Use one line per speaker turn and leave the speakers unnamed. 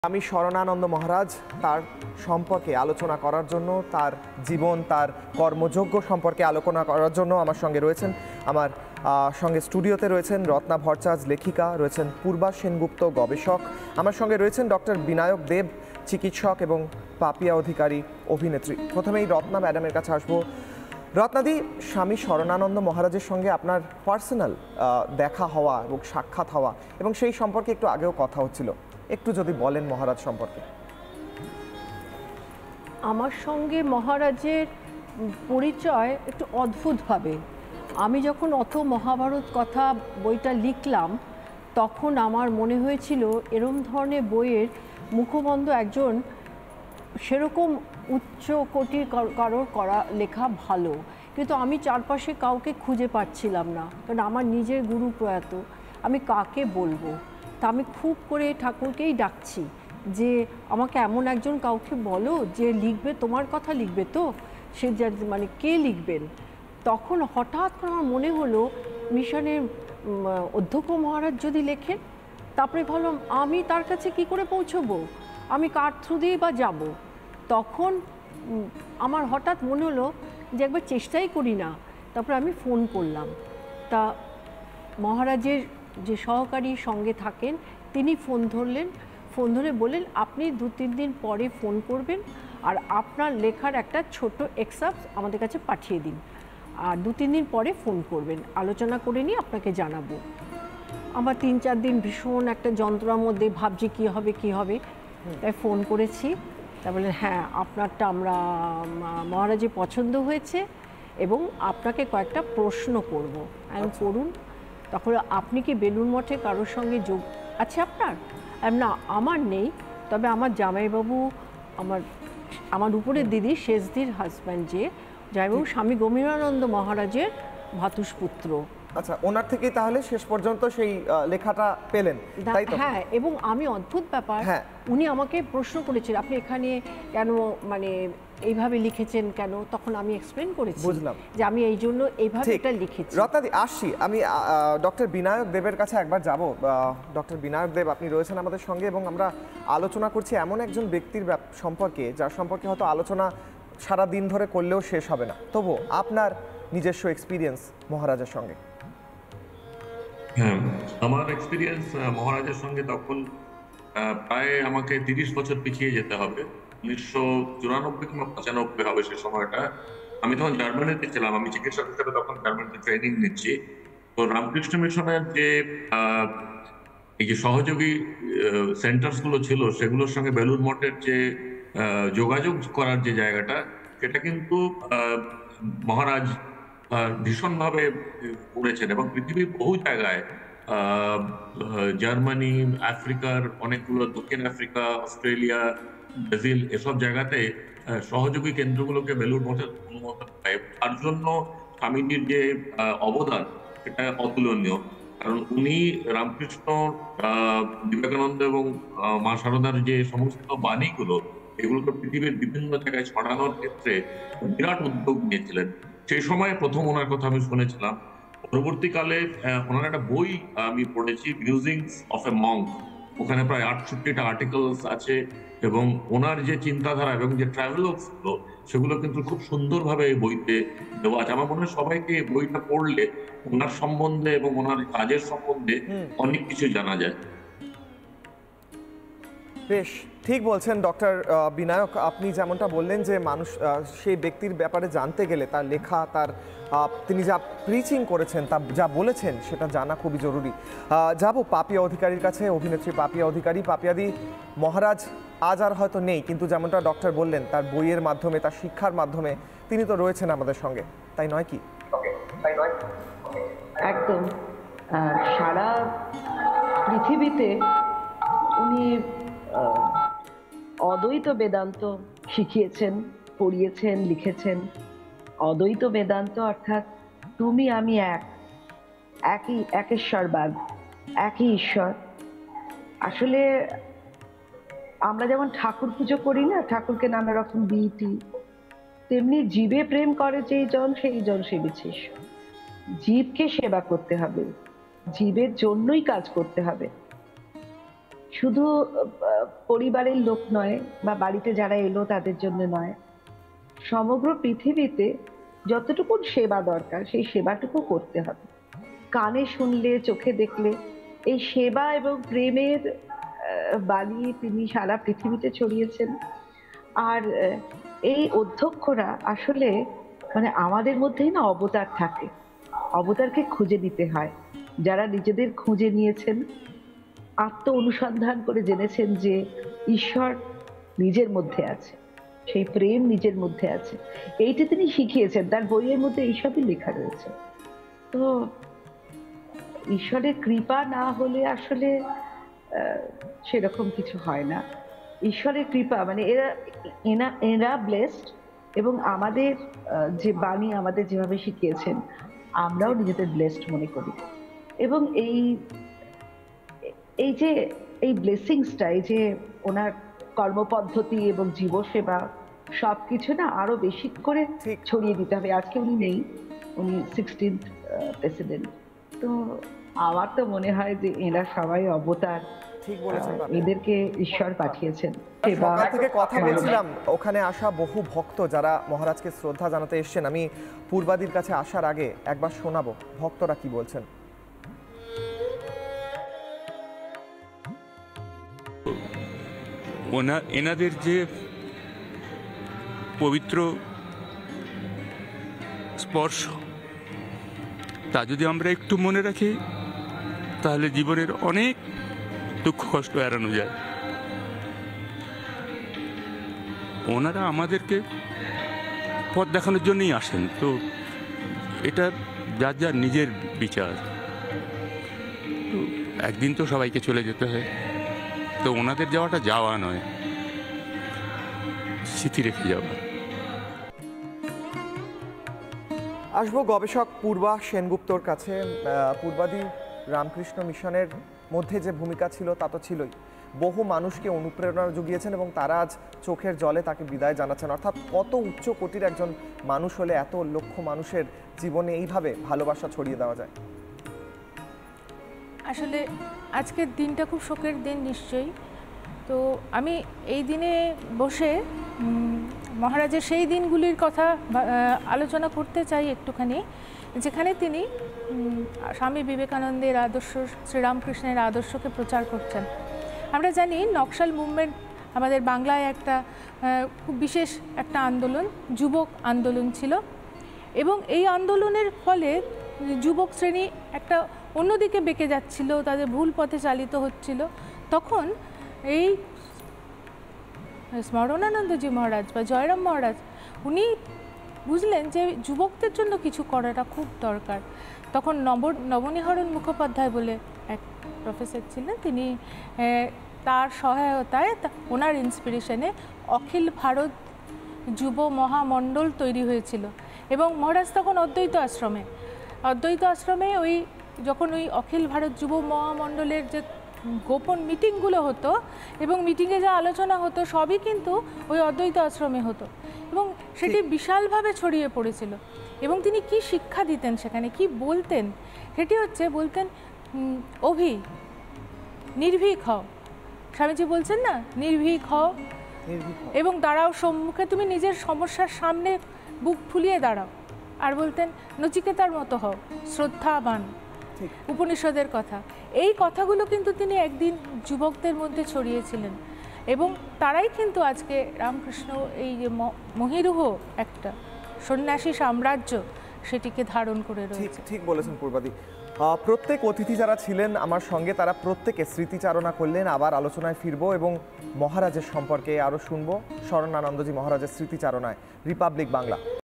আমি শরণানন্দ মহারাজ তার সম্পর্কে আলোচনা করার জন্য, তার জীবন, তার কর্মযোগ্য সম্পর্কে আলোচনা করার জন্য আমার সঙ্গে রয়েছেন, আমার সঙ্গে স্টুডিওতে রয়েছেন রত্না ভট্টাচার্য লেখিকা, রয়েছেন পূর্বা সেনগুপ্ত গবেষক, আমার সঙ্গে রয়েছেন ডক্টর বিনায়ক দেব চিকিৎসক এবং পাপিয়া অধিকারী অভিনেত্রী। প্রথমেই রত্না ম্যাডামের কাছে আসবো। রত্নাদি, স্বামী শরণানন্দ মহারাজের সঙ্গে আপনার পার্সোনাল দেখা হওয়া এবং সাক্ষাৎ হওয়া এবং সেই সম্পর্কে একটু আগেও কথা হচ্ছিল, একটু যদি বলেন মহারাজ সম্পর্কে।
আমার সঙ্গে মহারাজের পরিচয় একটু অদ্ভুতভাবে। আমি যখন অত মহাভারত কথা বইটা লিখলাম তখন আমার মনে হয়েছিল এরম ধরনের বইয়ের মুখবন্ধ একজন সেরকম উচ্চ কোটির কারোর করা লেখা ভালো, কিন্তু আমি চারপাশে কাউকে খুঁজে পাচ্ছিলাম না, কারণ আমার নিজের গুরু প্রয়াত, আমি কাকে বলবো। তা আমি খুব করে ঠাকুরকেই ডাকছি যে আমাকে এমন একজন কাউকে বলো যে লিখবে, তোমার কথা লিখবে, তো সে মানে কে লিখবেন। তখন হঠাৎ করে আমার মনে হলো মিশনের অধ্যক্ষ মহারাজ যদি লেখেন। তারপরে ভাবলাম আমি তার কাছে কি করে পৌঁছবো, আমি কার থ্রু দিয়েই বা যাবো। তখন আমার হঠাৎ মনে হলো যে একবার চেষ্টাই করি না। তারপরে আমি ফোন করলাম, তা মহারাজের যে সহকারী সঙ্গে থাকেন তিনি ফোন ধরলেন, ফোন ধরে বললেন আপনি 2-3 দিন পরে ফোন করবেন আর আপনার লেখার একটা ছোট এক্সাম্পল আমাদের কাছে পাঠিয়ে দিন, আর 2-3 দিন পরে ফোন করবেন, আলোচনা করে নিয়ে আপনাকে জানাবো। আমার 3-4 দিন ভীষণ একটা যন্ত্রণার মধ্যে ভাবছি কী হবে কী হবে, তাই ফোন করেছি। তা বললেন হ্যাঁ আপনারটা আমরা মহারাজের পছন্দ হয়েছে এবং আপনাকে কয়েকটা প্রশ্ন করব, আমি করুন। তখন আপনি কি বেলুড় মঠে কারোর সঙ্গে যোগ আছে আপনার? না আমার নেই, তবে আমার জামাইবাবু, আমার উপরের দিদি শেষদির হাজব্যান্ড, যে জামাইবাবু স্বামী গম্ভীরানন্দ মহারাজের ভাতুষপুত্র।
আচ্ছা, ওনার থেকেই তাহলে শেষ পর্যন্ত সেই লেখাটা পেলেন, তাই তো?
হ্যাঁ, এবং আমি অদ্ভুত ব্যাপার, উনি আমাকে প্রশ্ন করেছেন আপনি এখানে কেন মানে এইভাবে লিখেছেন কেন। তখন আমি এক্সপ্লেন করেছি, বুঝলাম যে আমি এই জন্য এইভাবে এটা লিখেছি।
রত্নাদি, আসছি আমি ডক্টর বিনায়ক দেবের কাছে একবার যাব। ডক্টর বিনায়ক দেব, আপনি রয়েছেন আমাদের সঙ্গে এবং আমরা আলোচনা করছি এমন একজন ব্যক্তির সম্পর্কে যার সম্পর্কে হয়তো আলোচনা সারা দিন ধরে করলেও শেষ হবে না, তবু আপনার নিজস্ব এক্সপিরিয়েন্স মহারাজের সঙ্গে।
হ্যাঁ, আমার এক্সপিরিয়েন্স মহারাজের সঙ্গে তখন প্রায় আমাকে 30 বছর পিছিয়ে যেতে হবে। 1994 কিংবা 95 হবে সে সময়টা। আমি তখন জার্মানিতে ছিলাম, আমি চিকিৎসক হিসেবে তখন জার্মানিতে ট্রেনিং নিচ্ছি। তো রামকৃষ্ণ মিশনের যে এই যে সহযোগী সেন্টারসগুলো ছিল সেগুলোর সঙ্গে বেলুড় মঠের যে যোগাযোগ করার যে জায়গাটা, সেটা কিন্তু মহারাজ ভীষণভাবে করেছেন এবং পৃথিবীর বহু জায়গায় জার্মানি, আফ্রিকার অনেকগুলো, দক্ষিণ আফ্রিকা, অস্ট্রেলিয়া, ব্রাজিল, এসব জায়গাতে সহযোগী কেন্দ্রগুলোকে বেলুড় মঠের অনুমোদন পায়। তার জন্য স্বামীজির যে অবদান সেটা অতুলনীয়, কারণ উনি রামকৃষ্ণ, বিবেকানন্দ এবং মা শারদার যে সমস্ত বাণীগুলো, এগুলোকে পৃথিবীর বিভিন্ন জায়গায় ছড়ানোর ক্ষেত্রে বিরাট উদ্যোগ নিয়েছিলেন। সেই সময় প্রথম ওনার কথা আমি শুনেছিলাম। পরবর্তীকালে ওনার একটা বই আমি পড়েছি, মিউজিংস অফ এ মঙ্ক। ওখানে প্রায় 68টা আর্টিকেলস আছে এবং ওনার যে চিন্তাধারা এবং যে ট্রাভেলস গুলো, সেগুলো কিন্তু খুব সুন্দরভাবে এই বইতে দেওয়া আছে। আমার মনে হয় সবাইকে এই বইটা পড়লে ওনার সম্বন্ধে এবং ওনার কাজের সম্বন্ধে অনেক কিছু জানা যায়।
বেশ ঠিক বলছেন ডক্টর বিনায়ক, আপনি যেমনটা বললেন যে মানুষ সেই ব্যক্তির ব্যাপারে জানতে গেলে তার লেখা, তার তিনি যা প্রিচিং করেছেন, তা যা বলেছেন সেটা জানা খুবই জরুরি। যাব পাপিয়া অধিকারীর কাছে, অভিনেত্রী পাপিয়া অধিকারী। পাপিয়াদি, মহারাজ আজ আর হয়তো নেই, কিন্তু যেমনটা ডক্টর বললেন তার বইয়ের মাধ্যমে, তার শিক্ষার মাধ্যমে তিনি তো রয়েছেন আমাদের সঙ্গে, তাই নয় কি?
একদম। সারা পৃথিবীতে উনি অদ্বৈত বেদান্ত শিখিয়েছেন, পড়িয়েছেন, লিখেছেন। অদ্বৈত বেদান্ত অর্থাৎ তুমি আমি একই একেশ্বরবাদ, একই ঈশ্বর। আসলে আমরা যেমন ঠাকুর পুজো করি না, ঠাকুরকে নানা রকম বিটি, তেমনি জীবে প্রেম করে যেই জন সেই জন সেবিছে ঈশ্বর। জীবকে সেবা করতে হবে, জীবের জন্যই কাজ করতে হবে। শুধু পরিবারের লোক নয় বা বাড়িতে যারা এলো তাদের জন্য নয়, সমগ্র পৃথিবীতে যতটুকু সেবা দরকার সেই সেবাটুকু করতে হবে। কানে শুনলে, চোখে দেখলে এই সেবা এবং প্রেমের বাণী তিনি সারা পৃথিবীতে ছড়িয়েছেন। আর এই অধ্যক্ষরা আসলে মানে আমাদের মধ্যেই না অবতার থাকে, অবতারকে খুঁজে নিতে হয়। যারা নিজেদের খুঁজে নিয়েছেন, আত্ম অনুসন্ধান করে জেনেছেন যে ঈশ্বর নিজের মধ্যে আছে, সেই প্রেম নিজের মধ্যে আছে, এইটা তিনি শিখিয়েছেন। তার বইয়ের মধ্যে এইসবই লেখা রয়েছে। তো ঈশ্বরের কৃপা না হলে আসলে সেরকম কিছু হয় না। ঈশ্বরের কৃপা মানে এরা ব্লেসড, এবং আমাদের যে বাণী আমাদের যেভাবে শিখিয়েছেন আমরাও নিজেদের ব্লেসড মনে করি। এবং এই যে এই ব্লেসিংসটা, এই যে ওনার কর্মপদ্ধতি এবং জীবসেবা সবকিছু না আরো বেশি করে ছড়িয়ে দিতে হবে। আজকে উনি নেই, উনি 16th প্রেসিডেন্ট। তো আমার তো মনে হয় যে এরা সবাই অবতার,
ঠিক বলেছেন।
এদেরকে ঈশ্বর পাঠিয়েছেন।
সকাল থেকে কথা বলছিলাম, ওখানে আসা বহু ভক্ত যারা মহারাজকে শ্রদ্ধা জানাতে এসেছেন, আমি পূর্বাদির কাছে আসার আগে একবার শোনাবো ভক্তরা কি বলছেন।
এনাদের যে পবিত্র স্পর্শ, তা যদি আমরা একটু মনে রাখি তাহলে জীবনের অনেক দুঃখ কষ্ট এড়ানো যায়। ওনারা আমাদেরকে পথ দেখানোর জন্যই আসেন, তো এটা যার যার নিজের বিচার। তো একদিন তো সবাইকে চলে যেতে হয়, তো ওনাদের যাওয়াটা যাওয়া নয়, স্মৃতি রেখে যাওয়া।
আসবো গবেষক পূর্বা সেনগুপ্তর কাছে। পূর্বাদি রামকৃষ্ণ মিশনের মধ্যে যে ভূমিকা ছিল তা তো ছিলই, বহু মানুষকে অনুপ্রেরণা জুগিয়েছেন এবং তারা আজ চোখের জলে তাকে বিদায় জানাচ্ছেন। অর্থাৎ কত উচ্চ কোটির একজন মানুষ হলে এত লক্ষ মানুষের জীবনে এইভাবে ভালোবাসা ছড়িয়ে দেওয়া যায়।
আসলে আজকের দিনটা খুব শোকের দিন নিশ্চয়ই। তো আমি এই দিনে বসে মহারাজের সেই দিনগুলির কথা আলোচনা করতে চাই একটুখানি, যেখানে তিনি স্বামী বিবেকানন্দের আদর্শ, শ্রীরামকৃষ্ণের আদর্শকে প্রচার করছেন। আমরা জানি নকশাল মুভমেন্ট আমাদের বাংলায় একটা খুব বিশেষ একটা আন্দোলন, যুবক আন্দোলন ছিল, এবং এই আন্দোলনের ফলে যুবক শ্রেণী একটা অন্যদিকে বেঁকে যাচ্ছিল, তাদের ভুল পথে চালিত হচ্ছিল। তখন এই স্মরণানন্দজি মহারাজ বা জয়রাম মহারাজ উনি বুঝলেন যে যুবকদের জন্য কিছু করাটা খুব দরকার। তখন নবনীহরণ মুখোপাধ্যায় বলে এক প্রফেসর ছিলেন, তিনি তার সহায়তায়, ওনার ইন্সপিরেশনে অখিল ভারত যুব মহামণ্ডল তৈরি হয়েছিল। এবং মহারাজ তখন অদ্বৈত আশ্রমে ওই যখন ওই অখিল ভারত যুব মহামণ্ডলের যে গোপন মিটিংগুলো হতো এবং মিটিংয়ে যা আলোচনা হতো সবই কিন্তু ওই অদ্বৈত আশ্রমে হতো, এবং সেটি বিশালভাবে ছড়িয়ে পড়েছিল। এবং তিনি কি শিক্ষা দিতেন সেখানে, কি বলতেন, সেটি হচ্ছে বলতেন নির্ভীক হও। স্বামীজি বলছেন না, নির্ভীক হও এবং দাঁড়াও সম্মুখে, তুমি নিজের সমস্যার সামনে বুক ফুলিয়ে দাঁড়াও। আর বলতেন নচিকেতার মতো হও, শ্রদ্ধাবান, উপনিষদের কথা। এই কথাগুলো কিন্তু তিনি একদিন যুবকদের মধ্যে ছড়িয়েছিলেন, এবং তারাই কিন্তু আজকে রামকৃষ্ণ এই যে মহিরুহ একটা সন্ন্যাসী সাম্রাজ্য সেটিকে ধারণ করে রয়েছে।
ঠিক বলেছেন পূর্বাদি। প্রত্যেক অতিথি যারা ছিলেন আমার সঙ্গে তারা প্রত্যেকে স্মৃতিচারণা করলেন। আবার আলোচনায় ফিরবো এবং মহারাজের সম্পর্কে আরও শুনবো শরণানন্দজি মহারাজের স্মৃতিচারণায় রিপাবলিক বাংলা।